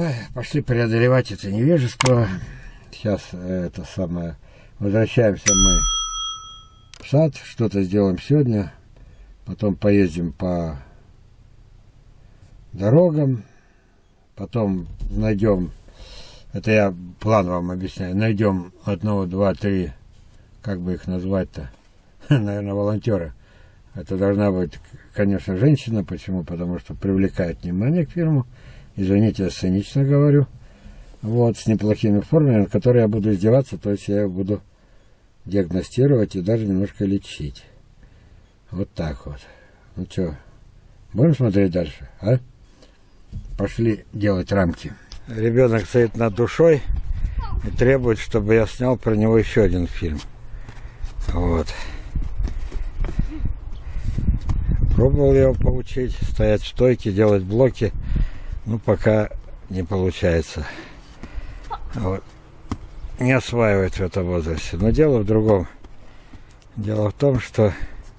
Пошли преодолевать это невежество. Сейчас возвращаемся мы в сад, что-то сделаем сегодня, потом поездим по дорогам, потом найдем, это я план вам объясняю, найдем 1, 2, 3, как бы их назвать-то, наверное, волонтера. Это должна быть, конечно, женщина. Почему? Потому что привлекает внимание к фильму. Извините, я сценично говорю. Вот, с неплохими формами, на которые я буду издеваться, то есть я буду диагностировать и даже немножко лечить. Вот так вот. Ну что, будем смотреть дальше, а? Пошли делать рамки. Ребенок стоит над душой и требует, чтобы я снял про него еще один фильм. Вот. Пробовал его поучить, стоять в стойке, делать блоки. Ну, пока не получается. Вот. Не осваивает в этом возрасте. Но дело в другом. Дело в том, что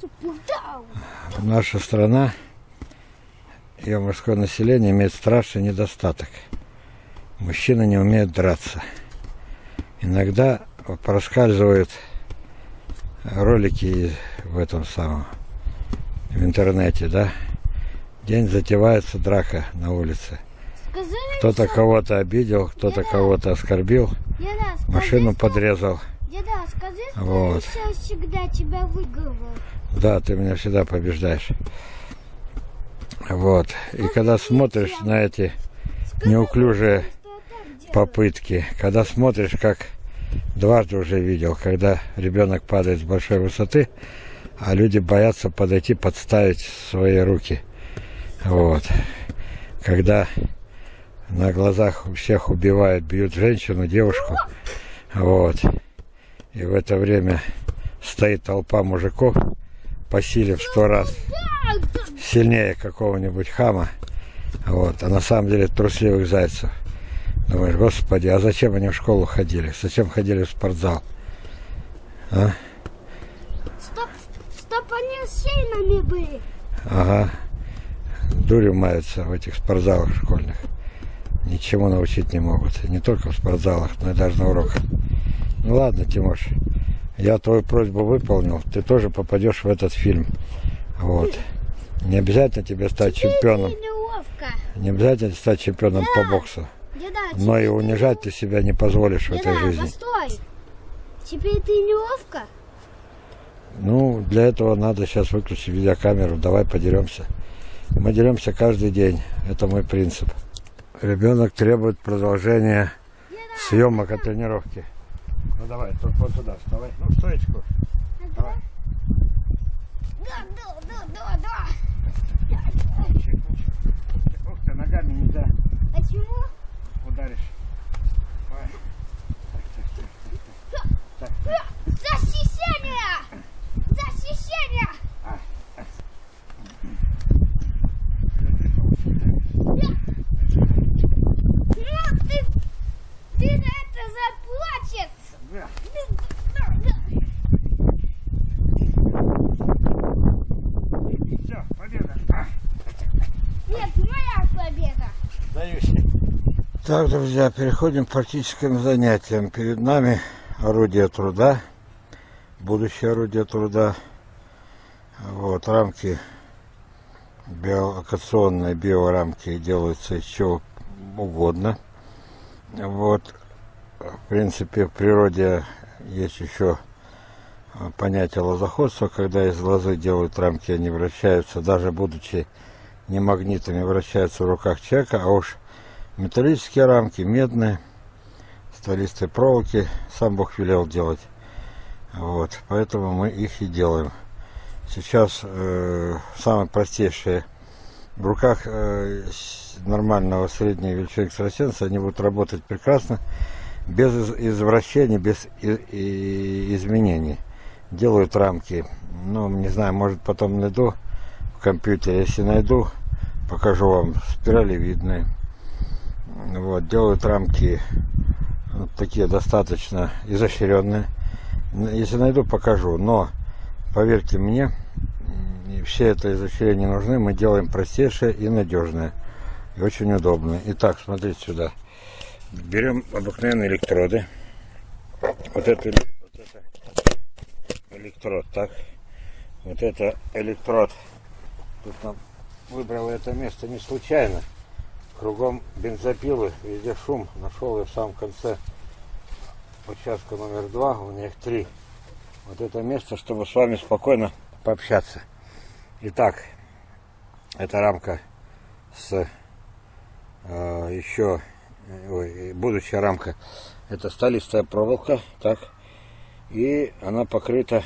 наша страна, ее мужское население имеет страшный недостаток. Мужчины не умеют драться. Иногда проскальзывают ролики в этом самом, в интернете, да? День затевается драка на улице. Кто-то кого-то обидел, кто-то кого-то оскорбил, машину подрезал. Деда, скажи, что вот. я всегда тебя выигрывал. Да, ты меня всегда побеждаешь. Вот. И когда смотришь на эти неуклюжие попытки, когда смотришь, как дважды уже видел, когда ребенок падает с большой высоты, а люди боятся подойти, подставить свои руки. Вот. Когда на глазах у всех убивают, бьют женщину, девушку. Вот. И в это время стоит толпа мужиков, по силе в 100 раз сильнее какого-нибудь хама. Вот. А на самом деле трусливых зайцев. Думаешь, господи, а зачем они в школу ходили? Зачем ходили в спортзал? А? Стоп, они сильными были. Ага. Дурью маются в этих спортзалах школьных. Ничему научить не могут. Не только в спортзалах, но и даже на уроках. Ну ладно, Тимош, я твою просьбу выполнил. Ты тоже попадешь в этот фильм. Вот. Не обязательно тебе стать чемпионом. Не обязательно стать чемпионом по боксу. Деда, Но и унижать ты себя не позволишь в этой жизни. Постой. Теперь ты неловко? Ну, для этого надо сейчас выключить видеокамеру. Давай подеремся. Мы деремся каждый день. Это мой принцип. Ребенок требует продолжения съемок от тренировки. Ну давай, только вот сюда вставай. Ну, стоечку. Давай. Да. Ух ты, ногами нельзя. Почему? Ударишь. Давай. Так. Защищение! Защищение! Ты за это заплатишь! Да. Все, победа. Нет, моя победа! Сдаюсь. Так, друзья, переходим к практическим занятиям. Перед нами орудие труда, будущее орудие труда. Вот, рамки биолокационные, биорамки делаются из чего угодно. Вот, в принципе, в природе есть еще понятие лозоходства, когда из лозы делают рамки, они вращаются, даже будучи не магнитами, вращаются в руках человека, а уж металлические рамки, медные, столистые проволоки, сам Бог велел делать. Вот, поэтому мы их и делаем. Сейчас самые простейшие в руках нормального средней величины экстрасенса, они будут работать прекрасно, без извращений, без изменений. Делают рамки, ну, не знаю, может потом найду в компьютере, если найду, покажу вам, спиралевидные. Вот, делают рамки вот такие достаточно изощренные. Если найду, покажу, но поверьте мне, все это изощрения не нужны, мы делаем простейшее и надежное. и очень удобно. Итак, смотрите сюда. Берем обыкновенные электроды. Вот это электрод, так. Вот это электрод. Тут нам выбрал это место не случайно. Кругом бензопилы, везде шум. Нашел я в самом конце участка номер 2, у меня их 3. Вот это место, чтобы с вами спокойно пообщаться. Итак, эта рамка с будущая рамка. Это сталистая проволока, так. И она покрыта.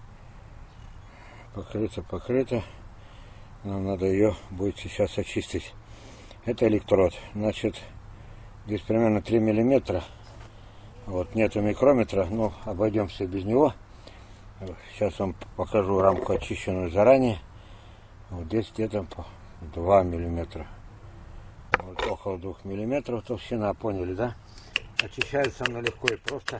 Нам надо ее будет сейчас очистить. Это электрод. Значит, здесь примерно 3 миллиметра. Вот, нету микрометра, но обойдемся без него. Сейчас вам покажу рамку, очищенную заранее. Вот здесь где-то 2 миллиметра. Вот около 2 миллиметров толщина, поняли, да? Очищается она легко и просто.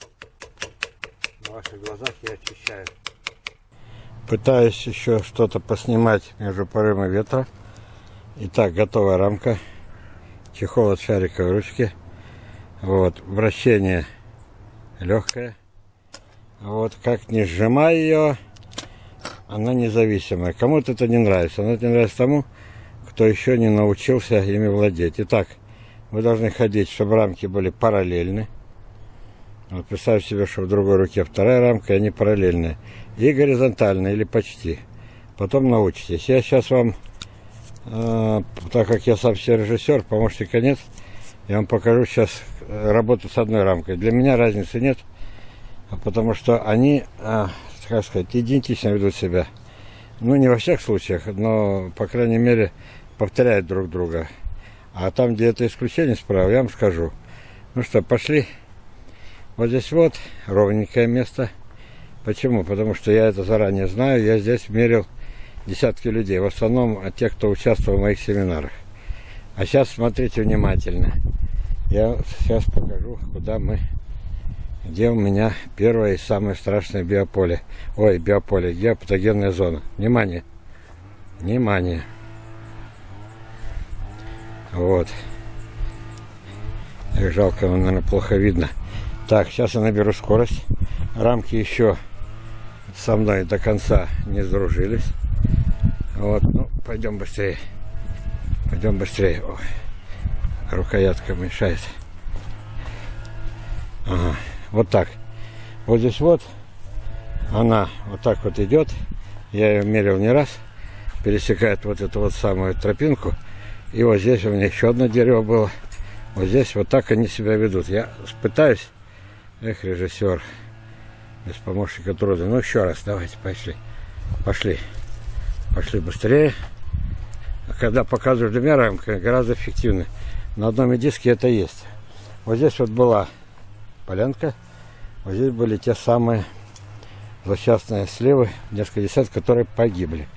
На ваших глазах я очищаю. Пытаюсь еще что-то поснимать между порывами ветра. Итак, готовая рамка. Чехол от шариковой ручки. Вот, вращение легкое. Вот, как не сжимая ее, она независимая. Кому-то это не нравится. Она не нравится тому, кто еще не научился ими владеть. Итак, вы должны ходить, чтобы рамки были параллельны. Вот представьте себе, что в другой руке вторая рамка, и они параллельные. И горизонтальные, или почти. Потом научитесь. Я сейчас вам, так как я сам все режиссер, помощника нет, я вам покажу сейчас работу с одной рамкой. Для меня разницы нет, потому что они, как сказать, идентично ведут себя. Ну, не во всех случаях, но, по крайней мере, повторяют друг друга. А там, где это исключение справа, я вам скажу. Ну что, пошли. Вот здесь вот ровненькое место. Почему? Потому что я это заранее знаю. Я здесь мерил десятки людей. В основном те, кто участвовал в моих семинарах. А сейчас смотрите внимательно. Я сейчас покажу, где у меня первое и самое страшное биополе. Ой, биополе, геопатогенная зона. Внимание. Внимание. Вот. Эх, жалко, наверное, плохо видно. Так, сейчас я наберу скорость. Рамки еще со мной до конца не сдружились. Вот, ну, пойдем быстрее. Пойдем быстрее. Ой, рукоятка мешает. Ага, вот так. Вот здесь вот она вот так вот идет. Я ее мерил не раз. Пересекает вот эту вот самую тропинку. И вот здесь у меня еще одно дерево было. Вот здесь вот так они себя ведут. Я пытаюсь. Эх, режиссер. Без помощника труда. Ну, еще раз, давайте, пошли. Пошли. Пошли быстрее. А когда показываешь двумя рамками, гораздо эффективнее. На одном диске это есть. Вот здесь вот была полянка. Вот здесь были те самые злосчастные сливы, несколько десятков, которые погибли.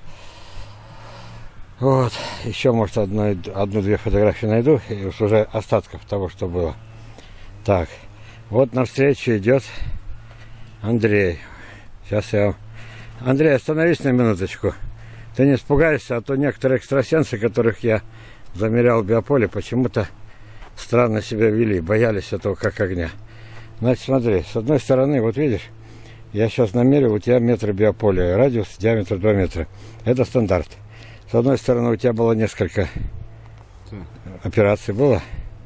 Вот. Еще, может, одну-две фотографии найду. И уже остатков того, что было. Так. Вот навстречу идет Андрей. Сейчас я... Андрей, остановись на минуточку. Ты не испугаешься, а то некоторые экстрасенсы, которых я замерял в биополе, почему-то странно себя вели, боялись этого как огня. Значит, смотри, с одной стороны, вот видишь, я сейчас намерил, у тебя метр биополя, радиус, диаметр 2 метра. Это стандарт. С одной стороны, у тебя было несколько операций, было?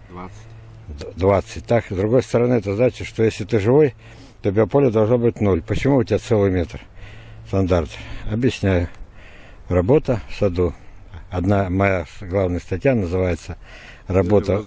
20. Так, с другой стороны, это значит, что если ты живой, то биополе должно быть 0. Почему у тебя целый метр? Стандарт. Объясняю. Работа в саду. Одна моя главная статья называется «Работа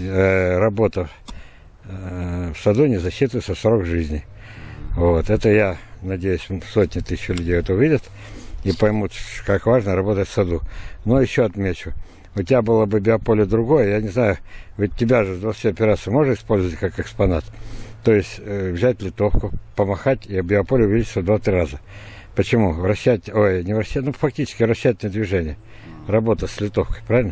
в саду не засчитывается срок жизни». Вот. Это я надеюсь, сотни тысяч людей это увидят и поймут, как важно работать в саду. Но еще отмечу. У тебя было бы биополе другое, я не знаю, ведь тебя же 20 операций можно использовать как экспонат. То есть взять литовку, помахать и биополе увеличится в 2-3 раза. Почему? Фактически вращательное движение. Работа с литовкой, правильно?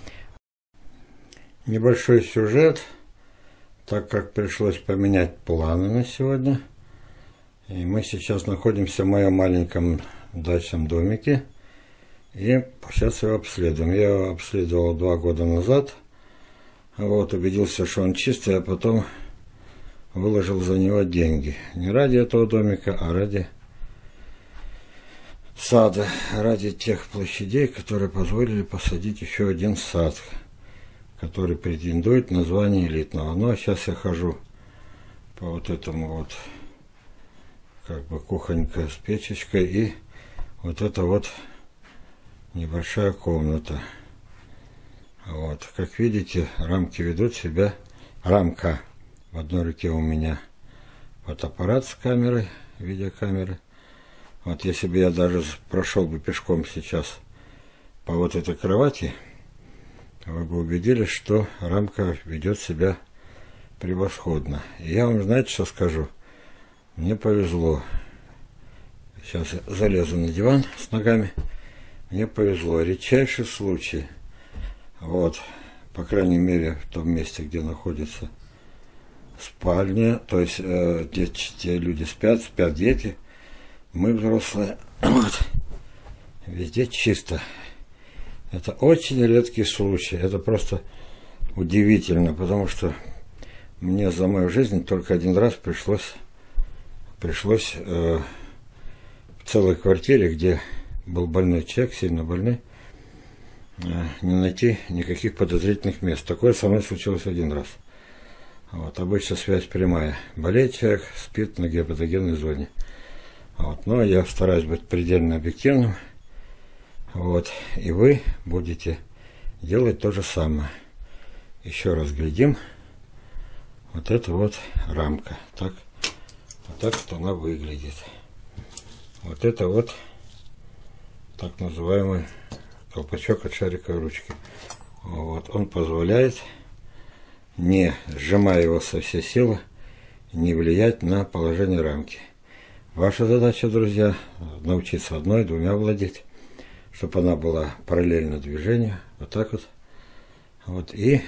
Небольшой сюжет, так как пришлось поменять планы на сегодня. И мы сейчас находимся в моем маленьком дачном домике. И сейчас его обследуем. Я его обследовал 2 года назад. Вот, убедился, что он чистый, а потом выложил за него деньги. Не ради этого домика, а ради сада, ради тех площадей, которые позволили посадить еще один сад, который претендует на звание элитного. Ну, а сейчас я хожу по вот этому вот, как бы, кухонька с печечкой, и вот это вот небольшая комната. Вот, как видите, рамки ведут себя, рамка в одной руке у меня фотоаппарат с камерой, видеокамеры. Вот если бы я даже прошел бы пешком сейчас по вот этой кровати, вы бы убедились, что рамка ведет себя превосходно. И я вам, знаете, что скажу? Мне повезло. Сейчас я залезу на диван с ногами. Мне повезло. Редчайший случай. Вот, по крайней мере, в том месте, где находится спальня, то есть где те люди спят дети, мы взрослые, вот, везде чисто. Это очень редкий случай, это просто удивительно, потому что мне за мою жизнь только один раз пришлось в целой квартире, где был больной человек, сильно больной, не найти никаких подозрительных мест. Такое со мной случилось один раз. Вот, обычно связь прямая. Болеет человек, спит на гепатогенной зоне. Вот, но я стараюсь быть предельно объективным. Вот, и вы будете делать то же самое. Еще раз глядим. Вот это вот рамка. Вот так вот она выглядит. Вот это вот так называемый колпачок от шариковой ручки. Вот, он позволяет, не сжимая его со всей силы, не влиять на положение рамки. Ваша задача, друзья, научиться одной-двумя владеть, чтобы она была параллельна движению, вот так вот. Вот, и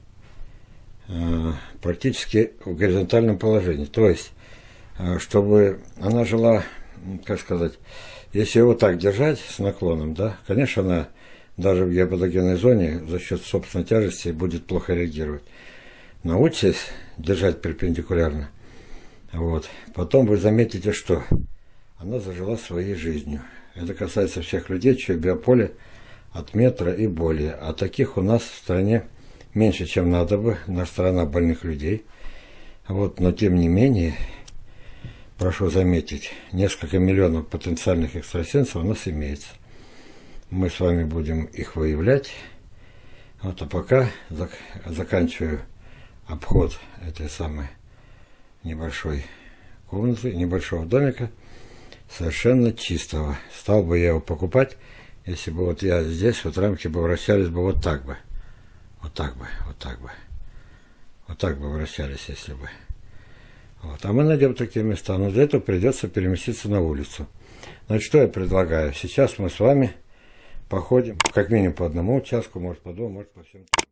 практически в горизонтальном положении. То есть, чтобы она жила, как сказать, если его так держать с наклоном, да, конечно, она даже в гепатогенной зоне за счет собственной тяжести будет плохо реагировать. Научитесь держать перпендикулярно. Вот. Потом вы заметите, что она зажила своей жизнью. Это касается всех людей, чье биополе от метра и более. А таких у нас в стране меньше, чем надо бы. Наша страна больных людей. Вот. Но тем не менее, прошу заметить, несколько миллионов потенциальных экстрасенсов у нас имеется. Мы с вами будем их выявлять. Вот, а пока заканчиваю обход этой самой небольшой комнаты, небольшого домика, совершенно чистого. Стал бы я его покупать, если бы вот я здесь, вот рамки бы вращались бы вот так бы. Вот так бы, вот так бы. Вот так бы вращались, если бы. Вот. А мы найдем такие места, но для этого придется переместиться на улицу. Значит, что я предлагаю? Сейчас мы с вами походим, как минимум по одному участку, может по двум, может по всем.